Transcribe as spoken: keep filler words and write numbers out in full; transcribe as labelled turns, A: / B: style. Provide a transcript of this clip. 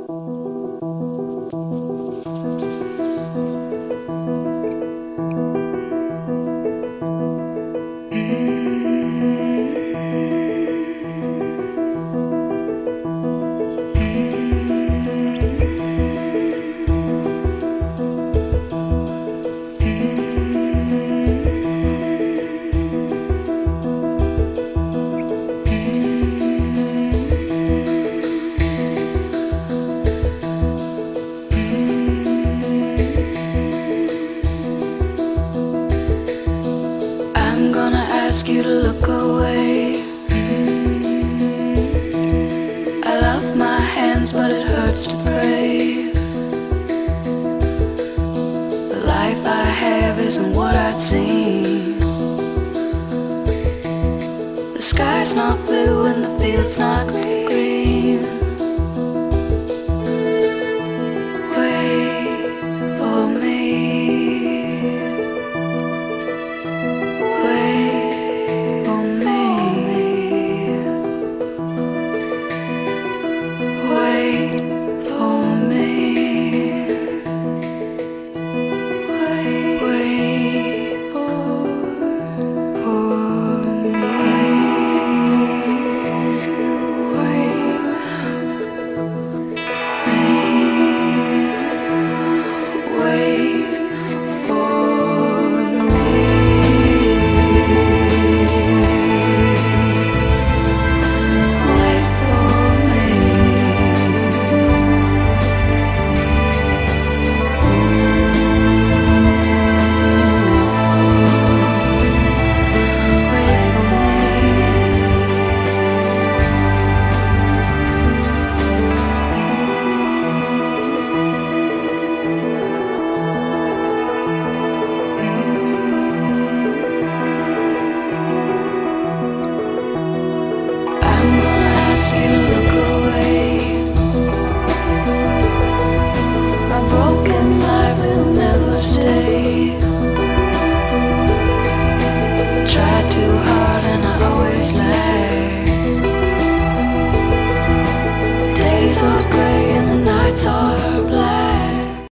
A: I'm gonna ask you to look away. I love my hands, but it hurts to pray. The life I have isn't what I'd seen. The sky's not blue and the field's not green.